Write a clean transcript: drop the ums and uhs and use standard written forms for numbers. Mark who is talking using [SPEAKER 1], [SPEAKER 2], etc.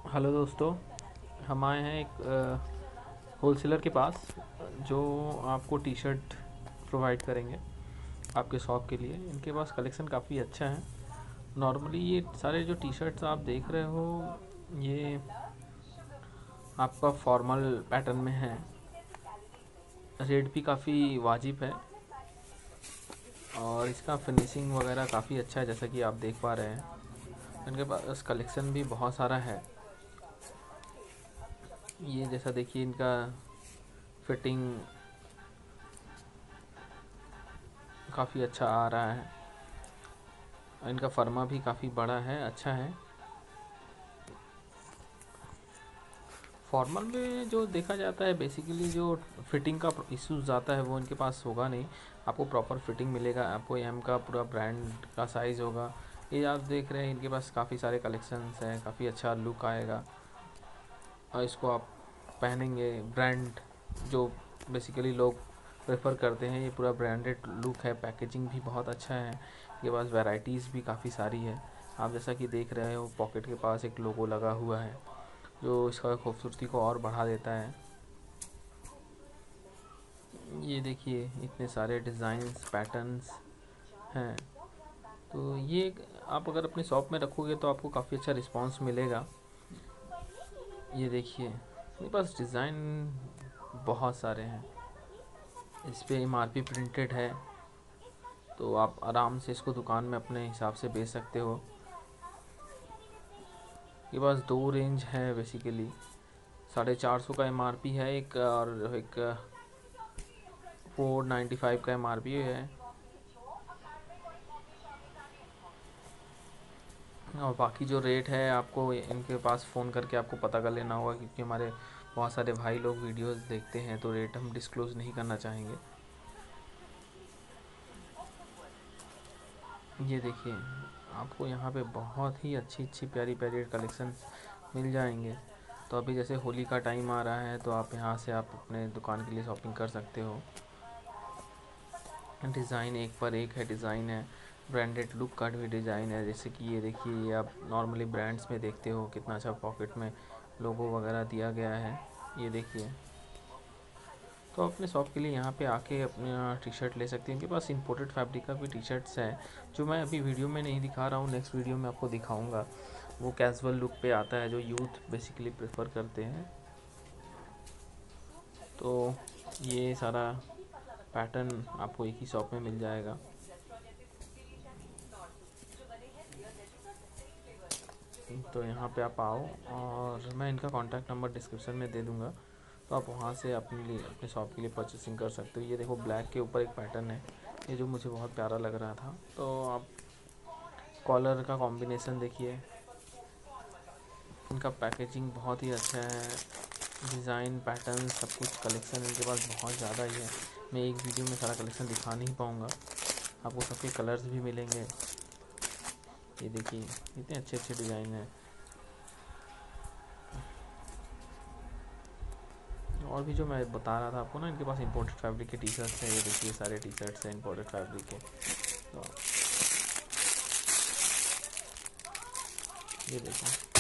[SPEAKER 1] Hello दोस्तों, हम आए हैं एक होलसेलर के पास जो आपको टी शर्ट प्रोवाइड करेंगे आपके शॉप के लिए। इनके पास कलेक्शन काफ़ी अच्छा है। नॉर्मली ये सारे जो टी शर्ट्स आप देख रहे हो ये आपका फॉर्मल पैटर्न में है। रेट भी काफ़ी वाजिब है और इसका फिनिशिंग वगैरह काफ़ी अच्छा है, जैसा कि आप देख पा रहे हैं। इनके पास कलेक्शन भी बहुत सारा है। ये जैसा देखिए, इनका फिटिंग काफ़ी अच्छा आ रहा है। इनका फर्मा भी काफ़ी बड़ा है, अच्छा है। फॉर्मल में जो देखा जाता है बेसिकली जो फिटिंग का इश्यूज आता है वो इनके पास होगा नहीं। आपको प्रॉपर फिटिंग मिलेगा, आपको एम का पूरा ब्रांड का साइज़ होगा। ये आप देख रहे हैं, इनके पास काफ़ी सारे कलेक्शंस हैं, काफ़ी अच्छा लुक आएगा और इसको आप पहनेंगे। ब्रांड जो बेसिकली लोग प्रेफर करते हैं, ये पूरा ब्रांडेड लुक है। पैकेजिंग भी बहुत अच्छा है। इनके पास वैरायटीज़ भी काफ़ी सारी है। आप जैसा कि देख रहे हो, पॉकेट के पास एक लोगो लगा हुआ है जो इसका खूबसूरती को और बढ़ा देता है। ये देखिए, इतने सारे डिज़ाइंस पैटर्न्स हैं। तो ये आप अगर अपने शॉप में रखोगे तो आपको काफ़ी अच्छा रिस्पांस मिलेगा। ये देखिए, मेरे पास डिज़ाइन बहुत सारे हैं। इस पे एमआरपी प्रिंटेड है, तो आप आराम से इसको दुकान में अपने हिसाब से बेच सकते हो। ये पास दो रेंज है बेसिकली। 450 का एमआरपी है एक, और एक 495 का एमआरपी है। और बाकी जो रेट है आपको इनके पास फ़ोन करके आपको पता कर लेना होगा, क्योंकि हमारे बहुत सारे भाई लोग वीडियोस देखते हैं तो रेट हम डिस्क्लोज़ नहीं करना चाहेंगे। ये देखिए, आपको यहाँ पे बहुत ही अच्छी अच्छी प्यारी प्यारी कलेक्शन मिल जाएंगे। तो अभी जैसे होली का टाइम आ रहा है तो आप यहाँ से आप अपने दुकान के लिए शॉपिंग कर सकते हो। डिज़ाइन एक पर एक है, डिज़ाइन है। ब्रांडेड लुक का भी डिज़ाइन है, जैसे कि ये देखिए, ये आप नॉर्मली ब्रांड्स में देखते हो कितना अच्छा पॉकेट में लोगो वगैरह दिया गया है। ये देखिए, तो अपने शॉप के लिए यहाँ पे आके अपने टी शर्ट ले सकते हैं। इनके पास इंपोर्टेड फैब्रिक का भी टी शर्ट्स है जो मैं अभी वीडियो में नहीं दिखा रहा हूँ, नेक्स्ट वीडियो में आपको दिखाऊंगा। वो कैजुअल लुक पे आता है जो यूथ बेसिकली प्रेफर करते हैं। तो ये सारा पैटर्न आपको एक ही शॉप में मिल जाएगा। तो यहाँ पे आप आओ, और मैं इनका कॉन्टैक्ट नंबर डिस्क्रिप्शन में दे दूँगा, तो आप वहाँ से अपने लिए अपने शॉप के लिए परचेसिंग कर सकते हो। ये देखो, ब्लैक के ऊपर एक पैटर्न है, ये जो मुझे बहुत प्यारा लग रहा था। तो आप कॉलर का कॉम्बिनेशन देखिए, इनका पैकेजिंग बहुत ही अच्छा है। डिज़ाइन पैटर्न सब कुछ कलेक्शन इनके पास बहुत ज़्यादा ही है। मैं एक वीडियो में सारा कलेक्शन दिखा नहीं पाऊँगा, आपको सबके कलर्स भी मिलेंगे। ये देखिए, इतने अच्छे अच्छे डिज़ाइन हैं। और भी जो मैं बता रहा था आपको ना, इनके पास इंपोर्टेड फैब्रिक के टी शर्ट्स हैं। ये देखिए, सारे टी शर्ट्स हैं इंपोर्टेड फैब्रिक के। तो ये देखिए।